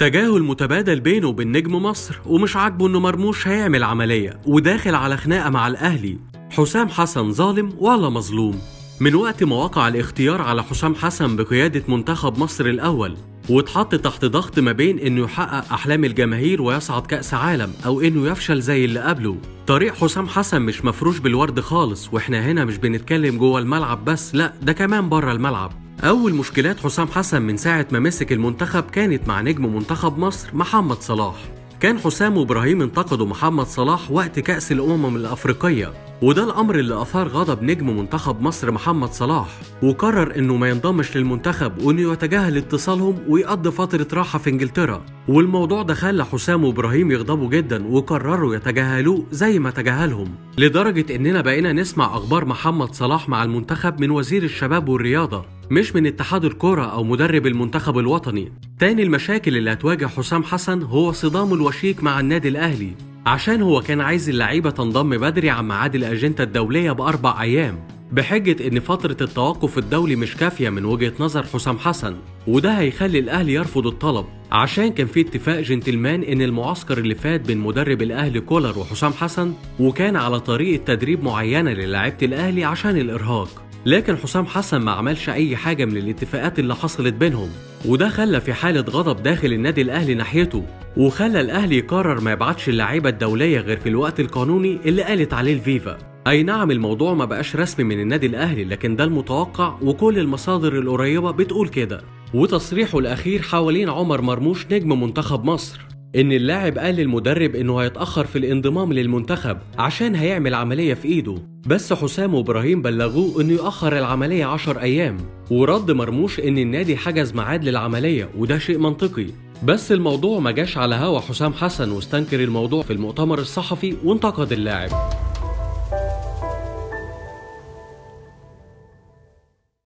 تجاهل متبادل بينه وبين نجم مصر، ومش عاجبه انه مرموش هيعمل عملية وداخل على خناقة مع الاهلي. حسام حسن ظالم ولا مظلوم؟ من وقت ما وقع الاختيار على حسام حسن بقيادة منتخب مصر الاول واتحط تحت ضغط ما بين انه يحقق احلام الجماهير ويصعد كأس عالم او انه يفشل زي اللي قبله، طريق حسام حسن مش مفروش بالورد خالص. واحنا هنا مش بنتكلم جوه الملعب بس، لا ده كمان بره الملعب. أول مشكلات حسام حسن من ساعة ما مسك المنتخب كانت مع نجم منتخب مصر محمد صلاح. كان حسام وإبراهيم انتقدوا محمد صلاح وقت كأس الأمم الأفريقية، وده الأمر اللي أثار غضب نجم منتخب مصر محمد صلاح، وقرر إنه ما ينضمش للمنتخب وإنه يتجاهل اتصالهم ويقضي فترة راحة في إنجلترا. والموضوع ده خلى حسام وإبراهيم يغضبوا جدا وقرروا يتجاهلوه زي ما تجاهلهم، لدرجة إننا بقينا نسمع أخبار محمد صلاح مع المنتخب من وزير الشباب والرياضة، مش من اتحاد الكرة أو مدرب المنتخب الوطني. تاني المشاكل اللي هتواجه حسام حسن هو صدامه الوشيك مع النادي الأهلي، عشان هو كان عايز اللعيبة تنضم بدري عن ميعاد الأجندة الدولية ب4 أيام، بحجة إن فترة التوقف الدولي مش كافية من وجهة نظر حسام حسن، وده هيخلي الأهلي يرفض الطلب، عشان كان في اتفاق جنتلمان إن المعسكر اللي فات بين مدرب الأهلي كولر وحسام حسن وكان على طريقة تدريب معينة للاعيبة الأهلي عشان الإرهاق. لكن حسام حسن ما عملش أي حاجة من الاتفاقات اللي حصلت بينهم، وده خلى في حالة غضب داخل النادي الأهلي ناحيته، وخلى الأهلي يقرر ما يبعتش اللعيبة الدولية غير في الوقت القانوني اللي قالت عليه الفيفا. أي نعم الموضوع ما بقاش رسمي من النادي الأهلي، لكن ده المتوقع وكل المصادر القريبة بتقول كده. وتصريحه الأخير حوالين عمر مرموش نجم منتخب مصر إن اللاعب قال للمدرب إنه هيتأخر في الانضمام للمنتخب عشان هيعمل عملية في إيده، بس حسام وإبراهيم بلغوه إنه يأخر العملية 10 أيام، ورد مرموش إن النادي حجز ميعاد للعملية، وده شيء منطقي. بس الموضوع ما جاش على هوا حسام حسن، واستنكر الموضوع في المؤتمر الصحفي وانتقد اللاعب.